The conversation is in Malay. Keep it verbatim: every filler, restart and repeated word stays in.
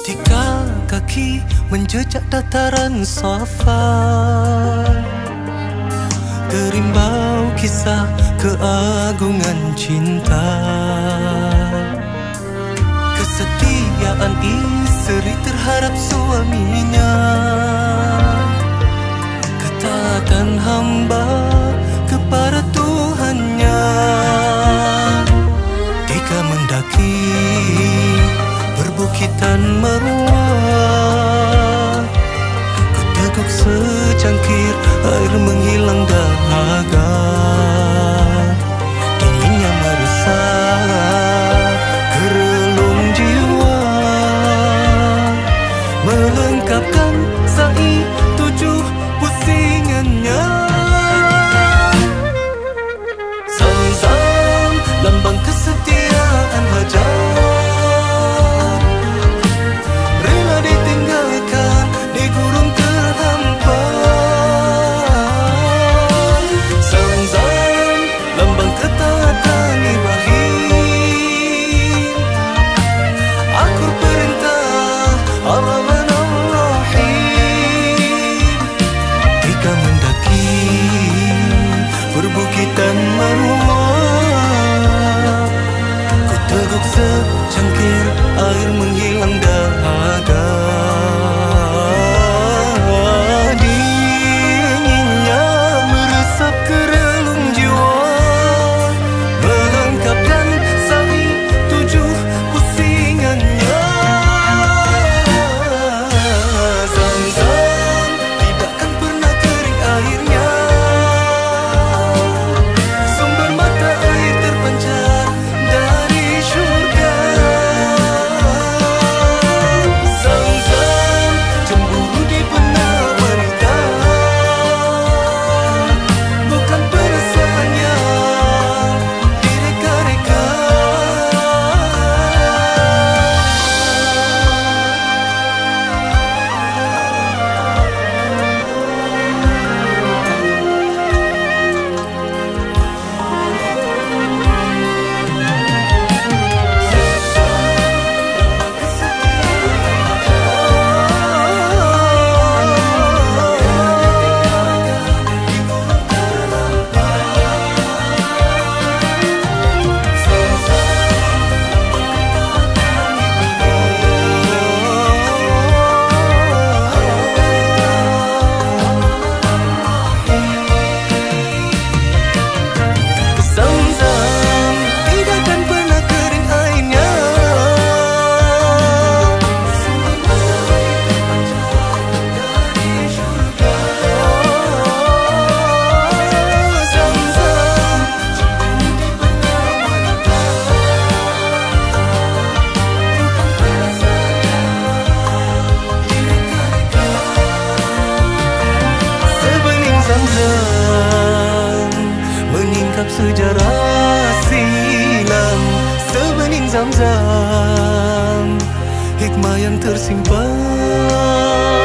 Jika kaki menjejak dataran Safa, terimbau kisah keagungan cinta, kesetiaan isteri terhadap suaminya, ketaatan hamba kepada Tuhannya. Jika mendaki perbukitan Marwah, ku teguk secangkir air menghilang dahaga, dinginnya meresap ke relung jiwa, melengkapkan sa'i tujuh pusingannya. Zamzam, lambang kesetiaan Hajar, rela ditinggalkan di gurun terhampa. Zamzam, lambang ketaatan Ibrahim, akur perintah Ar-Rahman Ar-Rahim. Jika mendaki perbukitan Marwah, ku teguk secangkir air menghilang dahaga, dinginnya meresap ke relung jiwa, melengkapkan sa'i tujuh pusingannya. Zamzam, tidakkan pernah kering airnya, sumber mata air terpancar dari syurga. Zamzam, cemburu di benak wanita, bukan perasaannya direka-reka. Zamzam, tidakkan pernah kering airnya, sumber mata air terpancar dari syurga. Zamzam, cemburu di benak wanita, bukan perasaannya direka-reka. Sebening Zamzam menyingkap sejarah silam, sebening Zamzam hikmah yang tersimpan.